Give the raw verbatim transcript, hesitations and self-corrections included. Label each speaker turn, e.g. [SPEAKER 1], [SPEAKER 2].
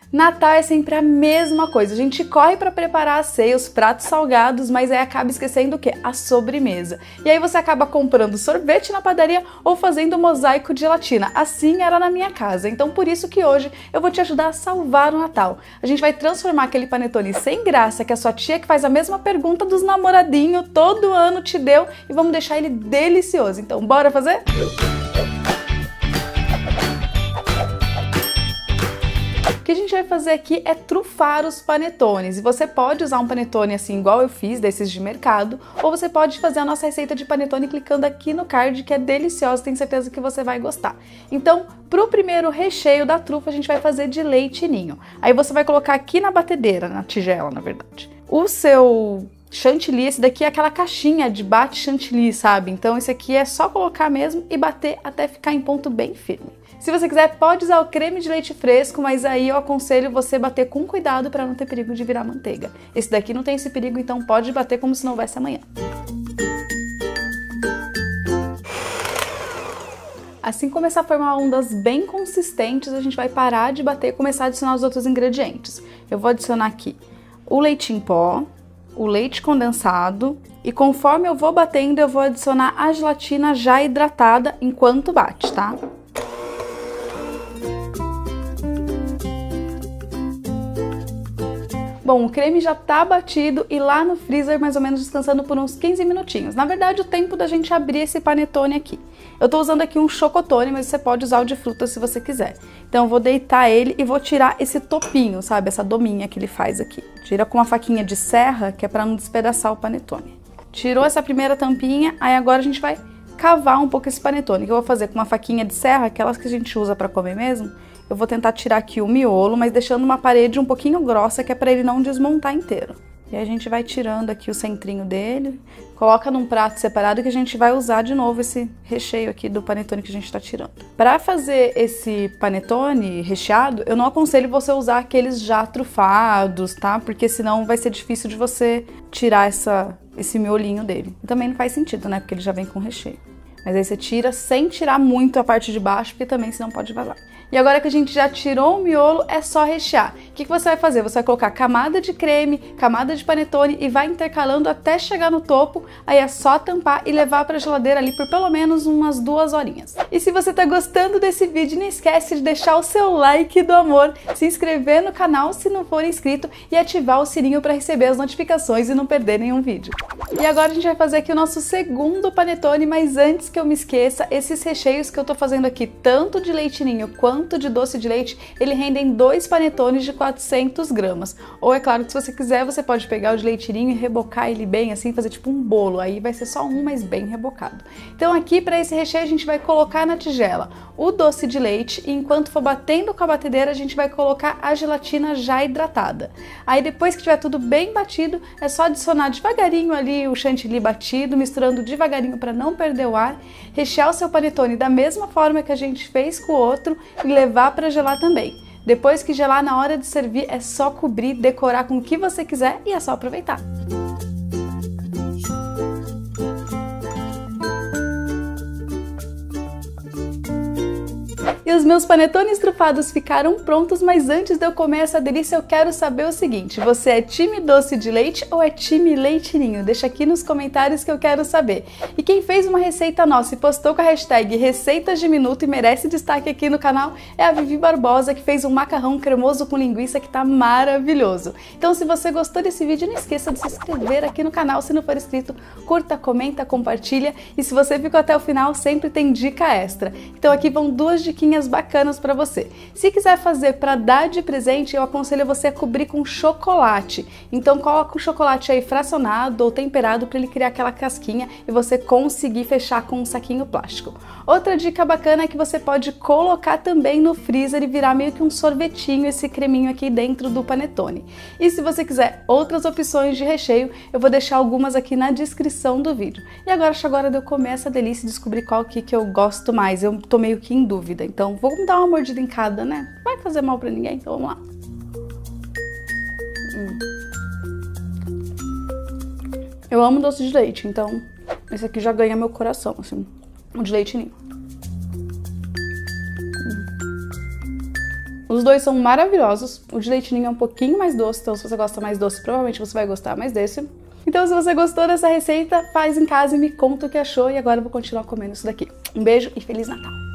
[SPEAKER 1] Natal é sempre a mesma coisa, a gente corre para preparar a ceia, os pratos salgados, mas aí acaba esquecendo o quê? A sobremesa. E aí você acaba comprando sorvete na padaria ou fazendo mosaico de gelatina. Assim era na minha casa, então por isso que hoje eu vou te ajudar a salvar o Natal. A gente vai transformar aquele panetone sem graça que a sua tia que faz a mesma pergunta dos namoradinhos todo ano te deu e vamos deixar ele delicioso. Então bora fazer? O que a gente vai fazer aqui é trufar os panetones, e você pode usar um panetone assim igual eu fiz, desses de mercado, ou você pode fazer a nossa receita de panetone clicando aqui no card, que é deliciosa, tenho certeza que você vai gostar. Então, para o primeiro recheio da trufa, a gente vai fazer de leite ninho. Aí você vai colocar aqui na batedeira, na tigela, na verdade, o seu chantilly. Esse daqui é aquela caixinha de bate chantilly, sabe? Então esse aqui é só colocar mesmo e bater até ficar em ponto bem firme. Se você quiser, pode usar o creme de leite fresco, mas aí eu aconselho você bater com cuidado para não ter perigo de virar manteiga. Esse daqui não tem esse perigo, então pode bater como se não houvesse amanhã. Assim começar a formar ondas bem consistentes, a gente vai parar de bater e começar a adicionar os outros ingredientes. Eu vou adicionar aqui o leite em pó, o leite condensado, e conforme eu vou batendo, eu vou adicionar a gelatina já hidratada enquanto bate, tá? Bom, o creme já tá batido e lá no freezer mais ou menos descansando por uns quinze minutinhos. Na verdade, o tempo da gente abrir esse panetone aqui. Eu tô usando aqui um chocotone, mas você pode usar o de fruta se você quiser. Então eu vou deitar ele e vou tirar esse topinho, sabe? Essa dominha que ele faz aqui. Tira com uma faquinha de serra, que é pra não despedaçar o panetone. Tirou essa primeira tampinha, aí agora a gente vai cavar um pouco esse panetone. O que eu vou fazer com uma faquinha de serra, aquelas que a gente usa pra comer mesmo, eu vou tentar tirar aqui o miolo, mas deixando uma parede um pouquinho grossa, que é para ele não desmontar inteiro. E aí a gente vai tirando aqui o centrinho dele, coloca num prato separado que a gente vai usar de novo esse recheio aqui do panetone que a gente está tirando. Para fazer esse panetone recheado, eu não aconselho você usar aqueles já trufados, tá? Porque senão vai ser difícil de você tirar essa, esse miolinho dele. E também não faz sentido, né? Porque ele já vem com recheio. Mas aí você tira sem tirar muito a parte de baixo, porque também senão pode vazar. E agora que a gente já tirou o miolo, é só rechear. O que que você vai fazer? Você vai colocar camada de creme, camada de panetone e vai intercalando até chegar no topo. Aí é só tampar e levar para a geladeira ali por pelo menos umas duas horinhas. E se você tá gostando desse vídeo, não esquece de deixar o seu like do amor, se inscrever no canal se não for inscrito e ativar o sininho para receber as notificações e não perder nenhum vídeo. E agora a gente vai fazer aqui o nosso segundo panetone, mas antes que eu me esqueça, esses recheios que eu tô fazendo aqui, tanto de leite ninho quanto de doce de leite, ele rendem dois panetones de quatrocentas gramas. Ou é claro que se você quiser, você pode pegar o de leite ninho e rebocar ele bem assim, fazer tipo um bolo, aí vai ser só um, mas bem rebocado. Então aqui para esse recheio a gente vai colocar na tigela o doce de leite e enquanto for batendo com a batedeira a gente vai colocar a gelatina já hidratada. Aí depois que tiver tudo bem batido, é só adicionar devagarinho ali o chantilly batido, misturando devagarinho para não perder o ar, rechear o seu panetone da mesma forma que a gente fez com o outro e levar para gelar também. Depois que gelar, na hora de servir, é só cobrir, decorar com o que você quiser e é só aproveitar. E os meus panetones trufados ficaram prontos, mas antes de eu comer essa delícia eu quero saber o seguinte: você é time doce de leite ou é time leite ninho? Deixa aqui nos comentários que eu quero saber. E quem fez uma receita nossa e postou com a hashtag receitas de minuto e merece destaque aqui no canal é a Vivi Barbosa, que fez um macarrão cremoso com linguiça que tá maravilhoso. Então se você gostou desse vídeo, não esqueça de se inscrever aqui no canal se não for inscrito, curta, comenta, compartilha e se você ficou até o final sempre tem dica extra. Então aqui vão duas diquinhas bacanas para você. Se quiser fazer para dar de presente, eu aconselho você a cobrir com chocolate. Então coloca o chocolate aí fracionado ou temperado para ele criar aquela casquinha e você conseguir fechar com um saquinho plástico. Outra dica bacana é que você pode colocar também no freezer e virar meio que um sorvetinho esse creminho aqui dentro do panetone. E se você quiser outras opções de recheio, eu vou deixar algumas aqui na descrição do vídeo. E agora acho agora de eu comer essa delícia e descobrir qual que, que eu gosto mais. Eu tô meio que em dúvida, então vou dar uma mordida em cada, né? Não vai fazer mal pra ninguém, então vamos lá. Hum. Eu amo doce de leite, então esse aqui já ganha meu coração, assim. O de leite ninho. Hum. Os dois são maravilhosos. O de leite ninho é um pouquinho mais doce, então se você gosta mais doce, provavelmente você vai gostar mais desse. Então se você gostou dessa receita, faz em casa e me conta o que achou. E agora eu vou continuar comendo isso daqui. Um beijo e Feliz Natal!